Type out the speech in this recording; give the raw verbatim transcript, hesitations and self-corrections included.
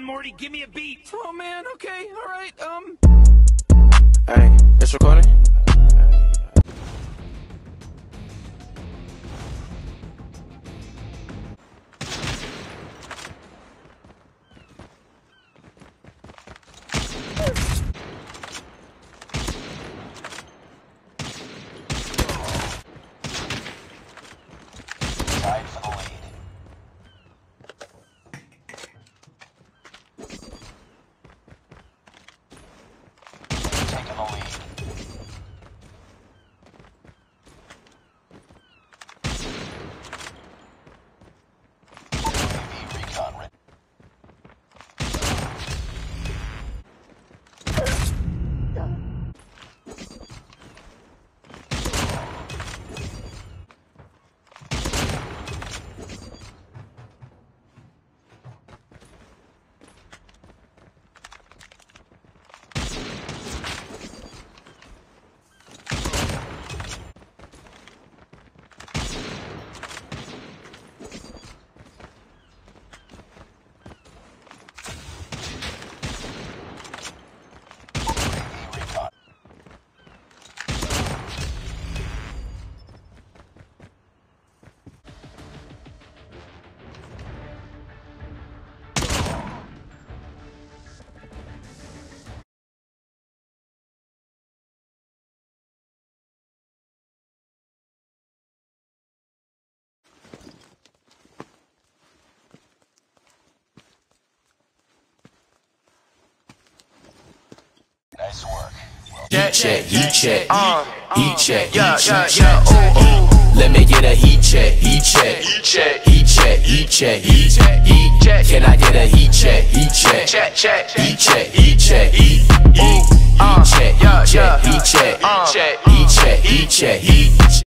Morty, give me a beat. Oh man, okay, alright, um... Hey, it's recording? Tied for the lead. Taking the lead. U A V recon ready. Nice work. Heat check, heat check, Uh, heat check, yeah, heat yeah, check. yeah, oh, oh. Let me get a heat check, heat check, Heat check. heat check, heat check, heat check, heat check. Can I get a heat check, heat check, Check, check, heat check, heat check, heat, heat, heat check, heat check, heat check, heat check, heat check, heat check, heat check, heat.